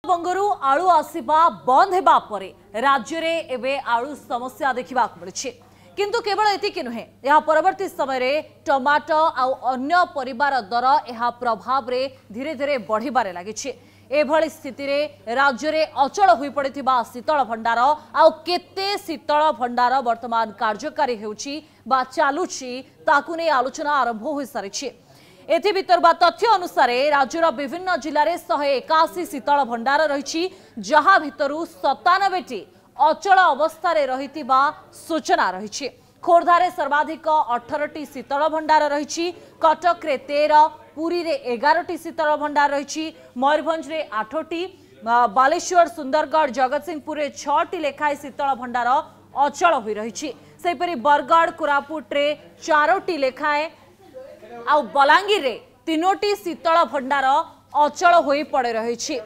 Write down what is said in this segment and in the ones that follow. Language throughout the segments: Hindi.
बंगरू आलू आसवा बंद हेबा परे राज्य रे एबे आलू समस्या देखा मिली किंतु केवल एतिक नुहे यह परवर्ती समय रे टमाटो आउ अन्य परिबार दर यह प्रभाव रे धीरे धीरे बढ़िबारे लागिछि। एभली स्थिति रे राज्य रे अचल होई पड़िथिबा शीतल भंडार आउ केते शीतल भंडार वर्तमान कार्यकारी हेउछि बा चालुछि ताकु नै आलोचना आरंभ होई सारिछि। एथि भितर बा तथ्य अनुसार राज्यर विभिन्न जिले में 181 शीतल भंडार रही जहाँ भितरु 97टी अचल अवस्था रही सूचना रही। खोर्धारे सर्वाधिक 18टी शीतल भंडार रही, कटक रे 13, पुरी रे 11टी शीतल भंडार रही, मयूरभंज रे 8टी, बालेश्वर सुंदरगढ़ जगतसिंहपुर रे 6टी लेखाएं शीतल भंडार अचल हो रही। सेपरी बरगढ़ कोरापुट रे 4टी लेखाएं आउ बलांगीर रे 3टी शीतल भंडार अचल होई पड़े रही।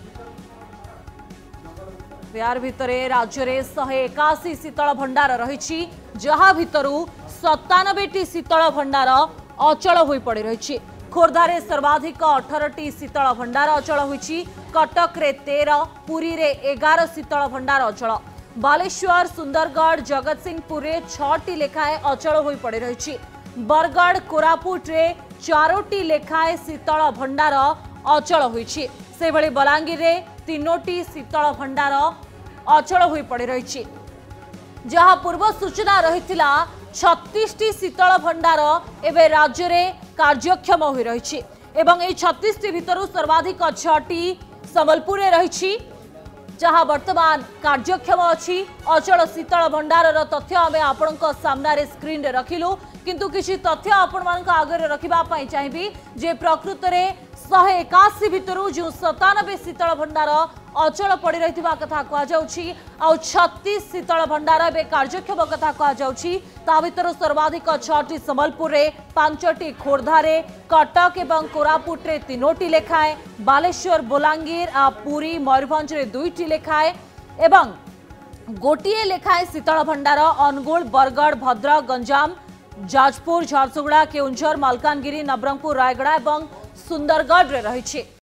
यार भितरे राज्य रे 181 शीतल भंडार रही जहाँ भितरु 97टी शीतल भंडार अचल होई पड़े रही। खोर्धारे सर्वाधिक 18टी शीतल भंडार अचल होईछि, कटक रे 13, पुरी रे 11 शीतल भंडार अचल, बालेश्वर सुंदरगढ़ जगतसिंहपुर रे 6टी लेखाएं अचल होई पड़े रही। बरगढ़ कोरापुट रे 4टी लेखाएं शीतल भंडार अचल होईछि। से भली बलांगीर रे 3टी शीतल भंडार अचल होई पड़े रही। जहाँ पूर्व सूचना रहिथिला 36टी शीतल भंडार एवं राज्य रे कार्यक्षम होई रही एवं ए 36टी भितरु सर्वाधिक 6टी संबलपुर रे रही जहाँ वर्तमान कार्यक्षम अच्छी। अचल शीतल भंडार तथ्य आम आपण सामने स्क्रीन रे रखिलु किंतु किसी तथ्य आपण आगे रखापी चाहिए जे प्रकृत में 181 भितरु जो 97 शीतल भंडार अचल पड़ी रही कथा कहुच्छी आ 36 शीतल भंडार ए कार्यक्षम कथा कहुच्छी। सर्वाधिक 6टी संबलपुर रे, 5टी खोर्धारे, कटक एवं कोरापुट रे 3टी लेखाएं, बालेश्वर बलांगीर पुरी मयूरभंज रे 2टी लेखाएं एवं गोटिए लेखाएं शीतल भंडार अनुगुल, बरगढ़, भद्रक, गंजाम, जाजपुर, झारसुगुड़ा, केउंझर, मालकानगिरी, नवरंगपुर, रायगड़ा एवं सुंदरगढ़ रे रही।